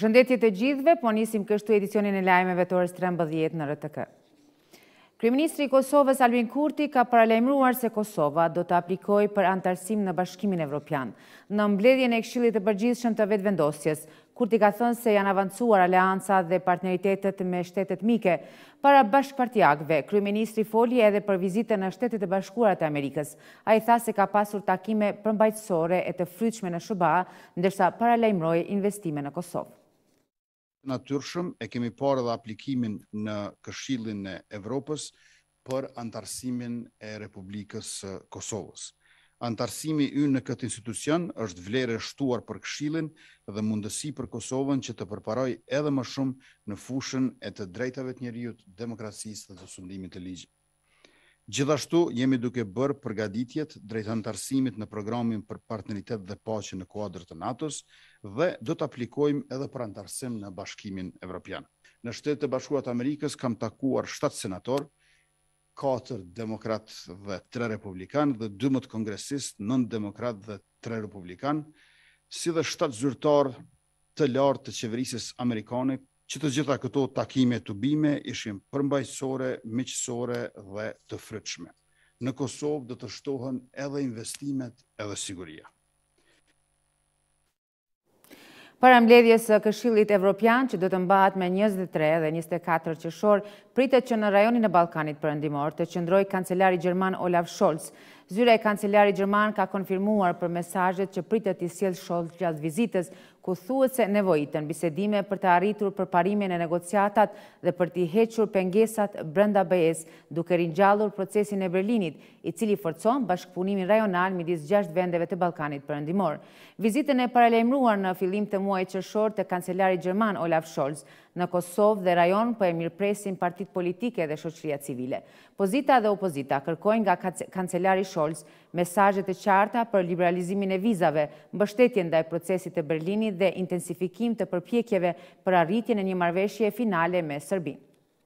Përshëndetje të gjithëve, po nisim kështu edicionin e lajmeve të orës 13 në RTK. Kryeministri i Kosovës Albin Kurti ka paralajmëruar se Kosova do të aplikojë për antarësim në Bashkimin Evropian. Në mbledhjen e Këshillit të Përgjithshëm të Vetëvendosjes, Kurti ka thënë se janë avancuar aleanca dhe partneritetet me shtetet mike. Para bashkëpartiakëve, kryeministri foli edhe për vizitën në Shtetet e Bashkuara të Amerikës. Ai tha se ka pasur takime përmbajtësore e të frytshme në SBA, ndërsa paralajmëroi investime në Kosovë. Natyrshëm e kemi parë edhe aplikimin në Këshillin e Evropës për antarësimin e Republikës Kosovës. Antarësimi ynë në këtë institucion është vlerë e shtuar për Këshillin dhe mundësi për Kosovën që të përparojë edhe më shumë në fushën e të drejtave të njerëzit, demokracisë dhe të sundimit të ligjit. Gjithashtu jemi duke bërë përgatitjet drejt antarësimit në programin për partneritet dhe paqe në kuadër të NATO-s dhe do të aplikojmë edhe për antarësim në Bashkimin Evropian. Në Shtetet e Bashkuara të Amerikës kam takuar 7 senator, 4 demokrat dhe 3 republikan dhe 12 kongresist, 9 demokrat dhe 3 republikan, si dhe 7 zyrtar të lartë të qeverisjes amerikane, që të gjitha këto takime të bime ishin përmbajtësore, miqësore dhe të frytshme. Në Kosovë do të shtohen edhe investimet edhe siguria. Para mbledhjes së Këshillit Evropian, që do të mbahet me 23 dhe 24 qershor, pritet që në rajonin e Ballkanit Perëndimor të qëndrojë kancelari gjerman Olaf Scholz. Zyra e kancelarit gjerman ka konfirmuar për mesazhet që pritet t'i sjellë Scholz gjatë vizitës, ku thuhet se nevojiten bisedime për të arritur përparimin e negociatat dhe për t'i hequr pengesat brenda BE-s, duke ringjallur procesin e Berlinit, i cili forcon bashkëpunimin rajonal midis 6 vendeve të Ballkanit Perëndimor. Vizitën e paralajmëruar në fillim të muajit qershor të kancelarit gjerman Olaf Scholz në Kosovë dhe rajon po e mirëpresin partitë politike dhe shoqëria civile. Pozita dhe opozita kërkojnë nga kancelari Scholz mesazhe të qarta për liberalizimin e vizave, mbështetje ndaj procesit të Berlinit dhe intensifikim të përpjekjeve për arritjen e një marrëveshje finale me Serbinë.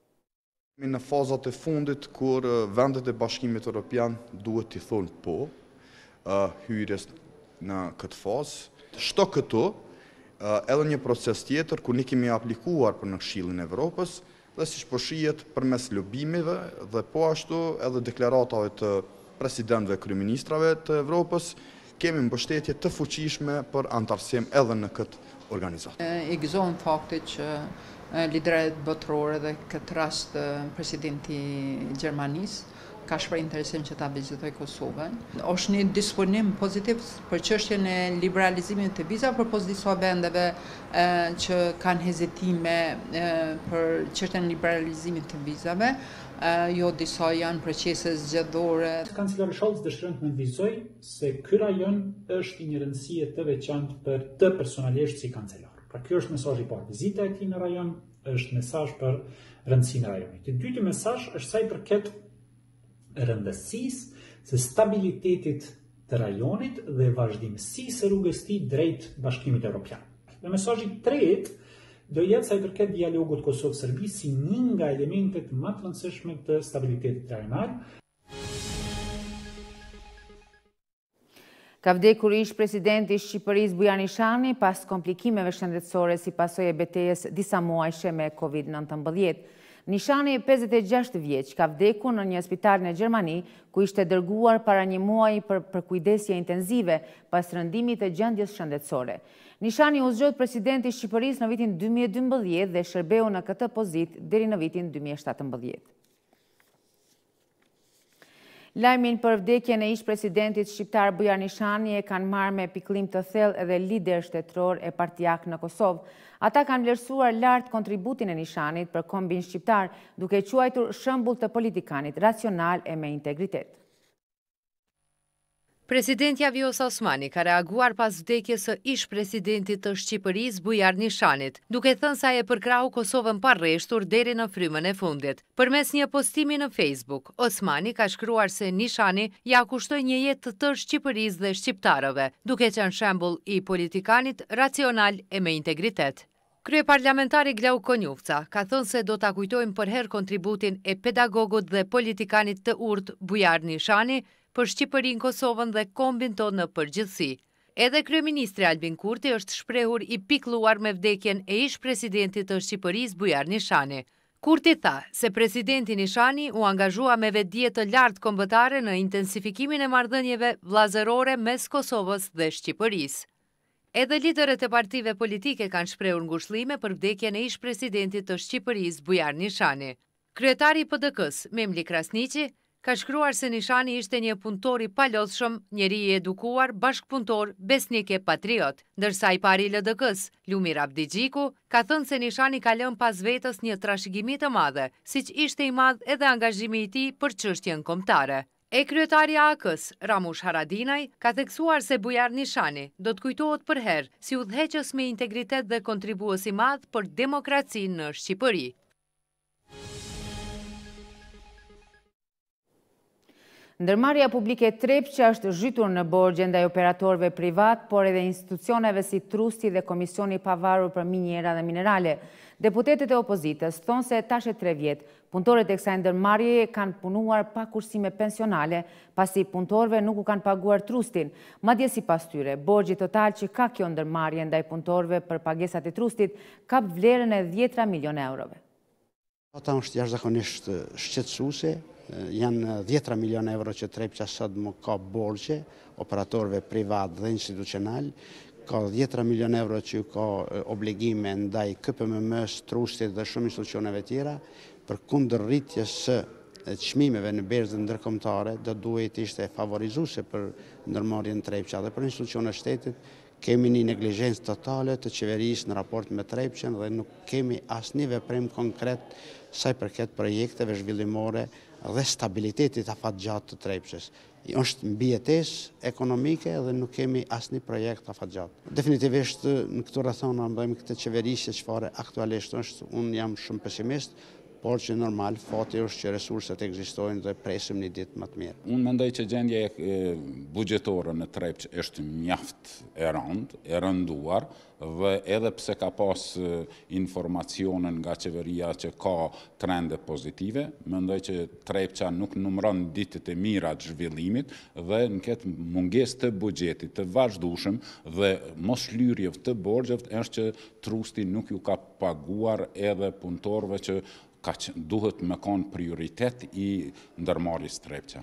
Në fazat e fundit kur vendet e Bashkimit Evropian duhet t'i thonë po hyrjes në këtë fazë, shto këtu edhe një proces tjetër ku ne kemi aplikuar për në Këshillin e Evropës dhe siç po shihet përmes lobimeve dhe po ashtu edhe deklaratave të presidentëve kryeministrave të Evropës, kemi mbështetje të fuqishme për antarësim edhe në këtë organizatë. I gëzohen faktit që liderët botërore dhe këtë rast presidenti i Gjermanisë ka shprehur interesin që ta vizitoj Kosovën. Është një disponim pozitiv për çështjen e liberalizimit të vizave përpos disa vendeve që kanë hezitime për çështjen e liberalizimit të vizave. Jo disa janë procese zgjedhore. Kancelari Scholz dëshiron të nënvizoj se ky rajon është i një rëndësie të veçantë për të personalisht si kancelar. Pra ky është mesazhi i parë. Vizita e tij në rajon është mesazh për rëndësinë e rajonit. I dyti mesazh është sa i përket rëndësisë së stabilitetit të rajonit dhe vazhdimësisë së rrugës tij drejt Bashkimit Evropian. Dhe mesazhi i tretë do jetë sa i përket dialogut Kosovë-Serbi si një nga elementet më të rëndësishme të stabilitetit rajonal. Ka vdekur ish presidenti i Shqipërisë Bujar Nishani pas komplikimeve shëndetësore si pasojë e betejës disa muajshe me COVID-19. Nishani, 56 vjeç, ka vdekur në një spital në Gjermani, ku ishte dërguar para një muaji për kujdesje intenzive pas rëndimit të gjendjes shëndetësore. Nishani u zgjodh presidenti i Shqipërisë në vitin 2012 dhe shërbeu në këtë pozitë deri në vitin 2017. Lajmin për vdekjen e ish presidentit shqiptar Bujar Nishani e kanë marrë me pikëllim të thellë edhe lider shtetëror e partijak në Kosovë. Ata kanë vlerësuar lart kontributin e Nishanit për kombin shqiptar, duke quajtur shembull të politikanit racional e me integritet. Presidentja Vjosa Osmani ka reaguar pas vdekjes së ish-presidentit të Shqipërisë Bujar Nishanit, duke thënë se ai e përkrau Kosovën pa rreshtur deri në frymën e fundit. Përmes një postimi në Facebook, Osmani ka shkruar se Nishani ja kushtoi një jetë të tërë Shqipërisë dhe shqiptarëve, duke qenë shembull i politikanit racional e me integritet. Kryeparlamentari Glau Konjufca ka thënë se do ta kujtojmë për herë kontributin e pedagogut dhe politikanit të urtë Bujar Nishani për Shqipërinë, Kosovën dhe kombin tonë në përgjithësi. Edhe kryeministri Albin Kurti është shprehur i pikëlluar me vdekjen e ish-presidentit të Shqipërisë Bujar Nishani. Kurti tha se presidenti Nishani u angazhua me vetdije të lartë kombëtare në intensifikimin e marrëdhënieve vllazërore mes Kosovës dhe Shqipërisë. Edhe liderët e partive politike kanë shprehur ngushëllime për vdekjen e ish-presidentit të Shqipërisë Bujar Nishani. Kryetari i PDK-s, Memli Krasniqi, ka shkruar se Nishani ishte një punëtor i palodhshëm, njeri i edukuar, bashkëpunëtor, besnik e patriot, ndërsa i pari i LDK-s, Lumir Abdigjiku, ka thënë se Nishani ka lënë pas vetës një trashëgimi të madhe, siç ishte i madh edhe angazhimi i tij për çështjen kombëtare. E kryetari i AK-s, Ramush Haradinaj, ka theksuar se Bujar Nishani do të kujtohet për herë si udhëheqës me integritet dhe kontribues i madh për demokracinë në Shqipëri. Ndërmarrja publike Trepça është zhytur në borxhe ndaj operatorëve privat, por edhe institucioneve si Trusti dhe Komisioni i Pavarur për Minjera dhe Minerale. Deputetët e opozitës thonë se tash e 3 vjet, punëtorët e kësaj ndërmarrjeje kanë punuar pa kursime pensionale, pasi punëtorëve nuk u kanë paguar Trustin. Madje sipas tyre, borxhi total që ka kjo ndërmarrje ndaj punëtorëve për pagesat e Trustit kap vlerën e 10 milionë eurove. Ata është jashtëzakonisht shqetësuese. Janë 10 milionë euro që Trepça sot më ka borxhe operatorëve privat dhe institucional, ka 10 milionë euro që ka obligime ndaj KPMM-s, Trustit dhe shumë institucioneve tjera, për kundër rritjes së çmimeve në berzë ndërkombëtare, do duhet ishte favorizuese për ndërmarrjen Trepça dhe për institucionet e shtetit. Kemi një neglizhencë totale të qeverisë në raport me Trepçën dhe nuk kemi asnjë veprim konkret sa i përket projekteve zhvillimore dhe stabilitetit afatgjatë të Trepçës. Është mbijetesë ekonomike dhe nuk kemi asnjë projekt afatgjatë. Definitivisht në këtë rrethona bëjmë këtë qeverisje çfarë aktualisht është, unë jam shumë pesimist, por që normal fati është që resurset ekzistojnë dhe presim një ditë më të mirë. Unë mendoj që gjendja buxhetore në Trepçë është mjaft e rëndë, e rënduar, dhe edhe pse ka pas informacionin nga qeveria që ka trende pozitive, mendoj që Trepça nuk numëron ditët e mira të zhvillimit dhe në këtë mungesë të buxhetit të vazhdueshëm dhe mos lyrje të borxheve është që Trusti nuk ju ka paguar edhe punëtorëve që duhet me konë prioritet i ndërmarrjes Trepça.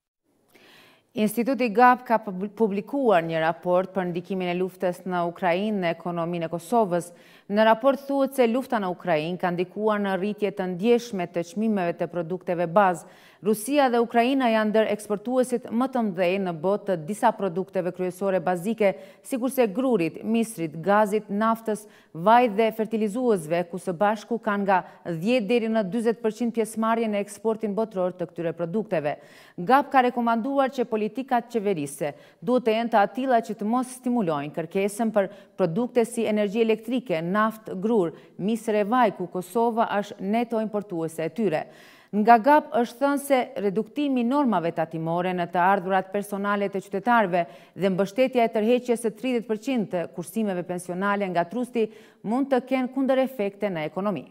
Instituti GAP ka publikuar një raport për ndikimin e luftës në Ukrainë në ekonominë e Kosovës. Në raport thuhet se lufta në Ukrainë ka ndikuar në rritje të ndjeshme të çmimeve të produkteve bazë. Rusia dhe Ukraina janë ndër eksportuesit më të mëdhenj në botë të disa produkteve kryesore bazike, sikurse grurit, misrit, gazit, naftës, vajit dhe fertilizuesve, ku së bashku kanë nga 10 deri në 40% pjesëmarrje në eksportin botror të këtyre produkteve. GAP ka rekomanduar që politikat qeverisë duhet të jenë të atilla që të mos stimulojnë kërkesën për produkte si energji elektrike, naftë, grur, misër e vaj, ku Kosova është neto importuese e tyre. Nga GAP është thënë se reduktimi i normave tatimore në të ardhurat personale të qytetarëve dhe mbështetja e tërheqjes së 30% të kursimeve pensionale nga Trusti mund të kenë kundërefekte në ekonomi.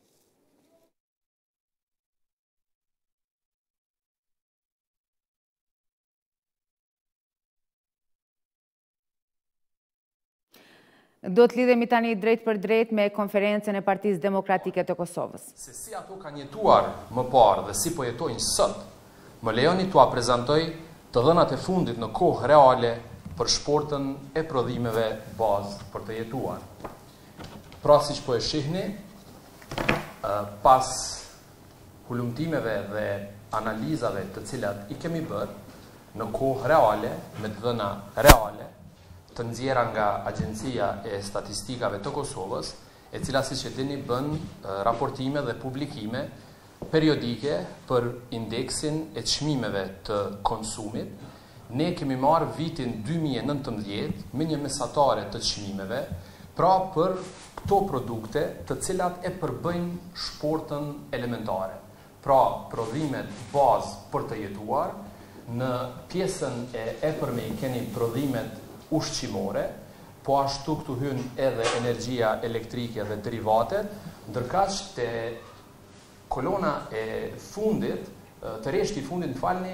Do të lidhemi tani drejt për drejt me konferencën e Partisë Demokratike të Kosovës. Se si ato kanë jetuar më parë dhe si po jetojnë sot, më lejoni t'ua prezantoj të dhënat e fundit në kohë reale për shportën e prodhimeve bazë për të jetuar. Pra siç po e shihni, pas hulumtimeve dhe analizave të cilat i kemi bërë në kohë reale, me të dhëna reale, të nxjerra nga Agjencia e Statistikave të Kosovës, e cila siç e dini bën raportime dhe publikime periodike për indeksin e çmimeve të konsumit. Ne kemi marrë vitin 2019 me një mesatare të çmimeve, pra për këto produkte të cilat e përbëjnë shportën elementare. Pra prodhimet bazë për të jetuar, në pjesën e përme keni prodhimet ushqimore, po ashtu këtu hyn edhe energjia elektrike dhe derivatet, ndërkaq te kolona e fundit, të rreshti i fundit, falni,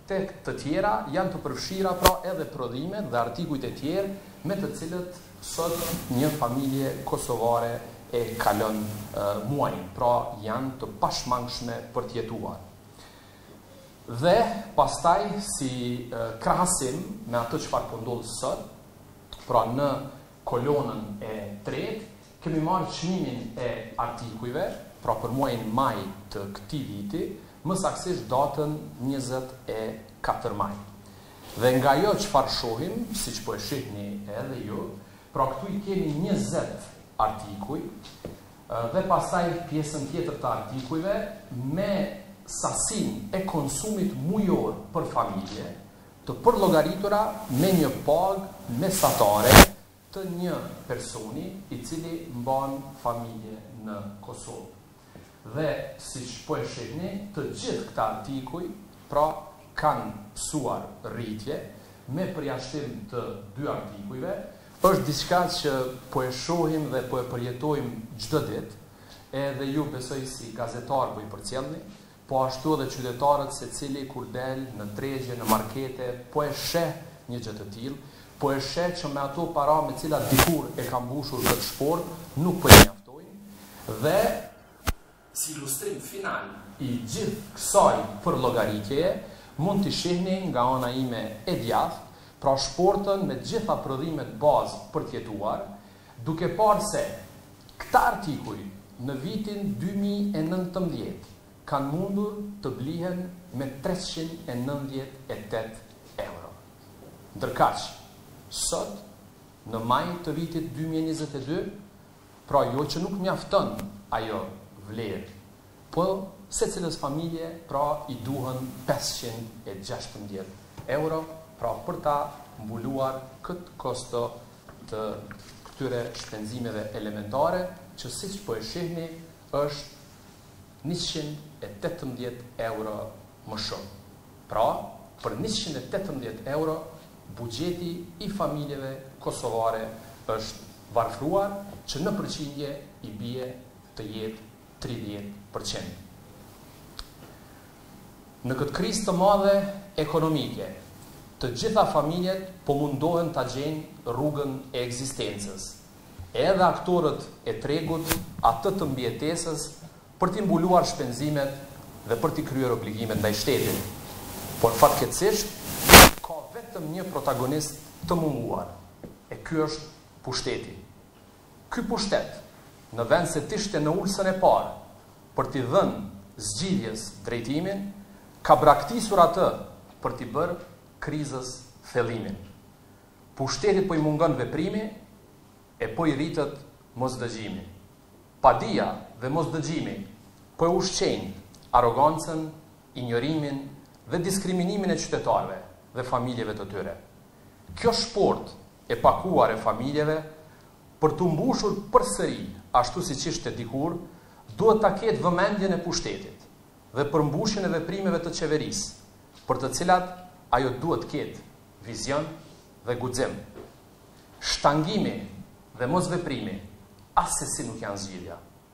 tek të tjera janë të përfshira pra edhe prodhimet dhe artikujt e tjerë me të cilët sot një familje kosovare e kalon muajin, pra janë të pashmangshme për të jetuar. Dhe pastaj si krahasim me atë çfarë po ndodh sot, pra në kolonën e tretë, kemi marrë çmimin e artikujve, pra për muajin maj të këtij viti, më saktësisht datën 24 maj. Dhe nga jo çfarë shohim, siç po e shihni edhe ju, pra këtu i kemi 20 artikuj dhe pastaj pjesën tjetër të artikujve me sasin e konsumit mujor për familje të përllogaritura me një pagë mesatare të një personi i cili mban familje në Kosovë. Dhe siç po e shihni, të gjithë këta artikuj pra kanë mësuar rritje me përjashtim të 2 artikujve. Është diçka që po e shohim dhe po e përjetojmë çdo ditë, edhe ju besoj si gazetar po i përcjellni, po ashtu edhe qytetarët secili kur del në tregje, në markete, po e sheh një gjë të tillë, po e sheh që me ato para me cilat dikur e ka mbushur këtë sport nuk po i mjaftojnë. Dhe si ilustrim final i gjithë kësaj përllogaritjeje mund t'i shihni nga ana ime e djathtë, pra shportën me gjitha prodhimet bazë për t'jetuar, duke parë se këta artikuj në vitin 2019 kanë mundur të blihen me 398 euro. Ndërkaq, sot, në maj të vitit 2022, pra jo që nuk mjafton ajo vlerë, po secilës familje pra i duhen 516 euro, pra për ta mbuluar këtë kosto të këtyre shpenzimeve elementare, që siç po e shihni është 118 euro më shumë. Pra, për 118 euro, buxheti i familjeve kosovare është varfruar, që në përqindje i bie të jetë 30%. Në këtë krizë të madhe ekonomike, të gjitha familjet po mundohen ta gjejnë rrugën e ekzistencës. Edhe aktorët e tregut, atë të mbijetesës, për t'i mbuluar shpenzimet dhe për t'i kryer obligimet ndaj shtetit. Por fatkeqësisht ka vetëm një protagonist të munguar, e ky është pushteti. Ky pushtet, në vend se t'ishte në ulsën e parë për t'i dhënë zgjidhjes drejtimin, ka braktisur atë për t'i bërë krizës thellimin. Pushteti po i mungon veprimi e po i rritet mosdëgjimi. Padia dhe mosdëgjimi po e ushqejnë arrogancën, injorimin dhe diskriminimin e qytetarëve dhe familjeve të tyre. Kjo shport e pakuar e familjeve për të mbushur përsëri ashtu siç ishte dikur, duhet ta ketë vëmendjen e pushtetit dhe për mbushjen e veprimeve të qeverisë, për të cilat ajo duhet ketë vizion dhe guxim. Shtangimi dhe mosveprimi asesi nuk janë zgjidhja.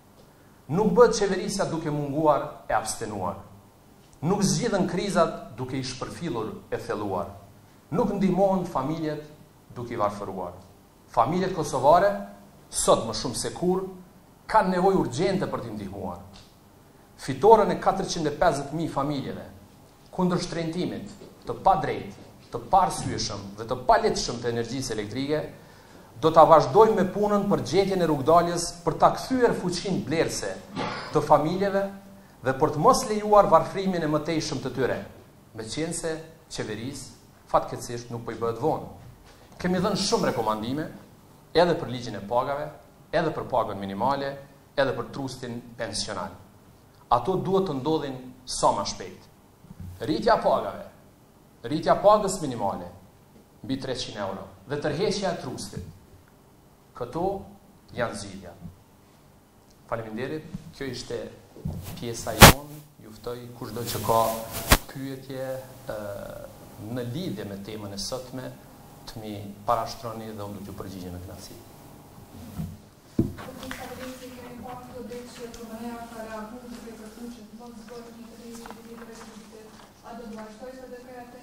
Nuk bëhet qeverisja duke munguar e abstenuar. Nuk zgjidhen krizat duke i shpërfillur e thelluar. Nuk ndihmohen familjet duke i varfëruar. Familjet kosovare, sot më shumë se kur, kanë nevojë urgjente për t'i ndihmuar. Fitoren e 450.000 familjeve, kundër shtrëngimit të padrejtë, të parsyeshëm dhe të paletshëm të energjisë elektrike, do ta vazhdojmë me punën për gjetjen e rrugdaljes për ta kthyer fuqinë blerëse të familjeve dhe për të mos lejuar varfrimin e mëtejshëm të tyre, meqense qeverisë fatkeqësisht nuk po i bëhet vonë. Kemi dhënë shumë rekomandime, edhe për ligjin e pagave, edhe për pagën minimale, edhe për trustin pensional. Ato duhet të ndodhin sa më shpejt. Rritja pagës minimale mbi 300 euro dhe tërheqja e trustit. Këto janë zgjidhja. Faleminderit, kjo ishte pjesa jonë, ju ftoj kushdo që ka pyetje në lidhje me temën e sotme, të mi parashtroni dhe unë do t'ju përgjigjem me kënaqësi. A do të vazhdoj së dhe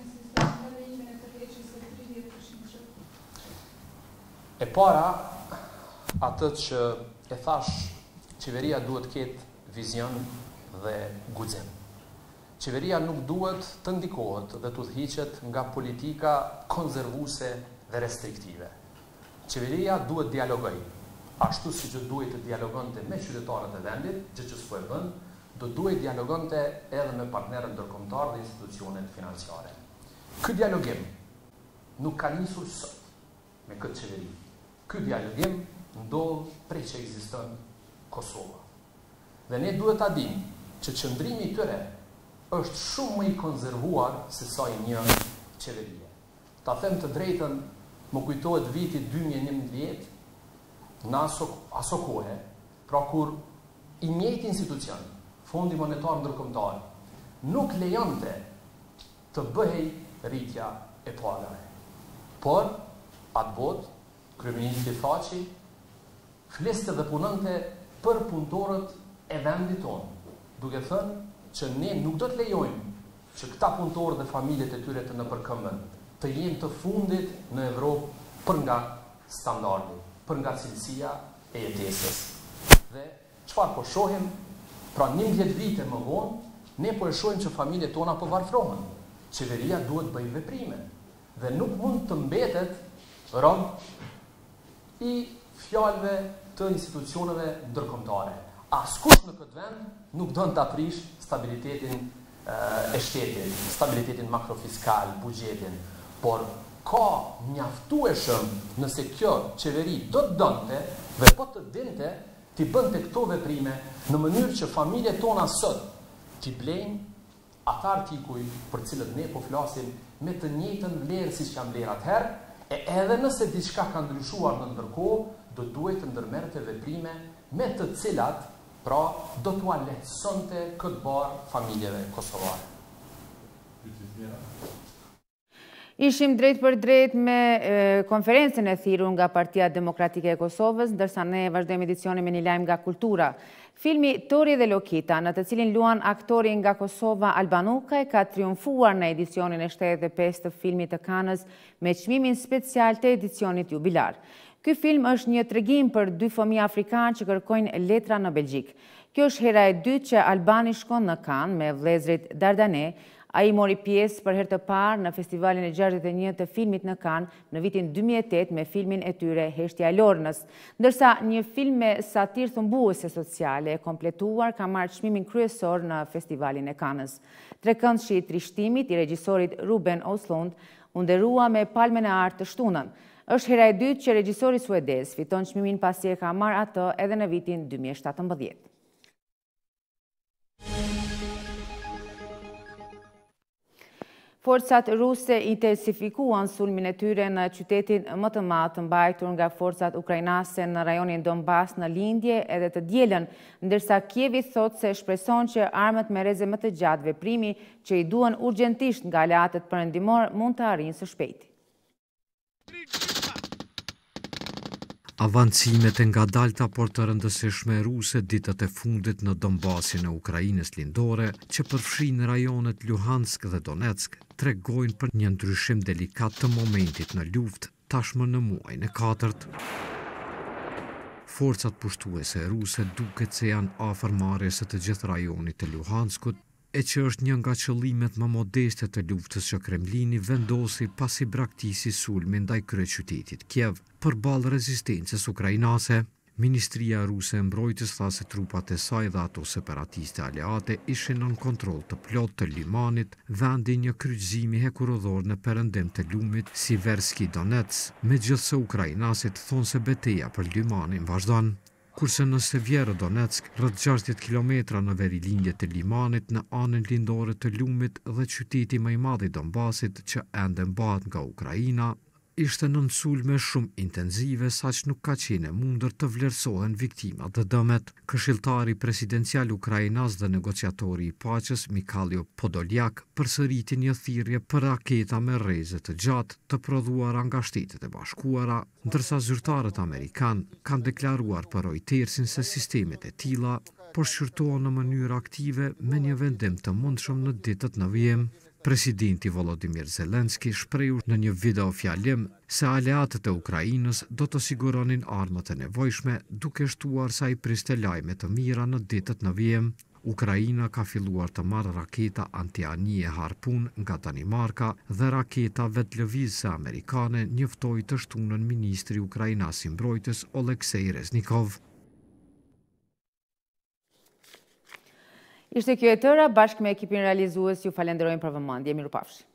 E para, atë që e thash, qeveria duhet ketë vizion dhe guxim. Qeveria nuk duhet të ndikohet dhe të udhëhiqet nga politika konzervuese dhe restriktive. Qeveria duhet dialogoj, ashtu si që duhet të dialogonte me qytetarët e vendit, gjë që s'po e bën, do duhet dialogonte edhe me partnerët ndërkombëtar dhe institucionet financiare. Ky dialogim nuk ka nisur sot me këtë qeveri. Ky dialogim ndodh prej që ekziston Kosova. Dhe ne duhet ta dimë që qëndrimi i tyre është shumë më i konzervuar se sa i një qeverie. Ta them të drejtën, më kujtohet viti 2011, në aso kohë, pra kur i njëjti institucion, Fondi Monetar Ndërkombëtar, nuk lejonte të bëhej rritja e palave. Por, atë botë, kryeministri Thaçi fliste dhe punonte për punëtorët e vendit tonë, duke thënë që ne nuk do të lejojmë që këta punëtorë dhe familjet e tyre të nëpërkëmbën të jenë të fundit në Evropë për nga standardi, për nga cilësia e jetesës. Dhe çfarë po shohim? Pra 11 vite më vonë, ne po e shohim që familjet tona po varfrohen. Qeveria duhet bëj veprime dhe nuk mund të mbetet rob i fjalëve të institucioneve ndërkombëtare. Askush në këtë vend nuk do të aprish stabilitetin e shtetit, stabilitetin makrofiskal, buxhetin, por ka mjaftueshëm nëse kjo qeveri do të donte dhe po të dinte t'i bënte këto veprime në mënyrë që familjet tona sot t'i blejnë ata artikuj për cilët ne po flasim me të njëjtën vlerë siç janë vlerë atëherë, e edhe nëse diçka ka ndryshuar në ndërkohë, do duhet të ndërmerrte veprime me të cilat pra do t'ua lehtësonte këtë barë familjeve kosovare. Ishim drejt për drejt me konferencën e thirrur nga Partia Demokratike e Kosovës, ndërsa ne vazhdojmë edicionin me një lajm nga kultura. Filmi Tori dhe Lokita, në të cilin luan aktori nga Kosova Albanukaj, ka triumfuar në edicionin e 75 të filmit të Kanës me çmimin special të edicionit jubilar. Ky film është një tregim për dy fëmijë afrikanë që kërkojnë letra në Belgjik. Kjo është hera e dytë që Albani shkon në Kanë me vëllezërit Dardane. Ai mori pjesë për herë të parë në festivalin e 61 të filmit në Kanë në vitin 2008 me filmin e tyre Heshtja e Lornës, ndërsa një film me satirë thumbuese sociale e kompletuar ka marrë çmimin kryesor në festivalin e Kanës. Trekëndshi i Trishtimit i regjisorit Ruben Östlund u nderua me Palmën e Artë të shtunën. Është hera e dytë që regjisori suedez fiton çmimin pasi e ka marrë atë edhe në vitin 2017. Forcat ruse intensifikuan sulmin e tyre në qytetin më të madh të mbajtur nga forcat ukrainase në rajonin Donbas në lindje edhe të dielën, ndërsa Kievi thotë se shpreson që armët me reze më të gjatë veprimi që i duan urgjentisht nga aleatët perëndimor mund të arrijnë së shpejti. Avancimet e ngadalta por të rëndësishme ruse ditët e fundit në Donbasin e Ukrainës lindore, që përfshin rajonet Luhansk dhe Donetsk, tregojnë për një ndryshim delikat të momentit në luftë tashmë në muajin e 4. Forcat pushtuese ruse duket se janë afër marrjes së të gjithë rajonit të Luhanskut, e që është një nga qëllimet më modeste të luftës që Kremlini vendosi pasi braktisi sulmin ndaj kryeqytetit Kiev përballë rezistencës ukrainase. Ministria ruse e mbrojtjes tha se trupat e saj dhe ato separatiste aleate ishin nën kontroll të plot të limanit, vendi një kryqëzimi hekurudhor në perëndim të lumit Siverski Donets, megjithse ukrainasit thonë se betejë për limanin vazhdon. Kurse në Sevjerodonetsk, rreth 60 kilometra në verilindje të limanit në anën lindore të lumit dhe qyteti më i madh i Donbasit që ende mbahet nga Ukraina, ishte nën sulme shumë intenzive saq nuk ka qenë mundur të vlerësohen viktimat dhe dëmet. Këshilltari presidencial ukrainas dhe negociatori i paqes Mikhailo Podolyak përsëriti një thirrje për raketa me rreze të gjatë të prodhuara nga Shtetet e Bashkuara, ndërsa zyrtarët amerikan kanë deklaruar për Reutersin se sistemet e tilla po shqyrtohen në mënyrë aktive me një vendim të mundshëm në ditët në vijim. Presidenti Volodymyr Zelensky shprehu në një video fjalim se aleatët e Ukrainës do të siguronin armët e nevojshme, duke shtuar sa i priste lajme të mira në ditët në vijim. Ukraina ka filluar të marrë raketa antianije Harpun nga Danimarka dhe raketa vetlëvizëse amerikane, njoftoi të shtunën ministri ukrainas i mbrojtjes Oleksej Reznikov. Ishte kjo e tëra, bashkë me ekipin realizues ju falenderojmë për vëmendje. Mirupafshi.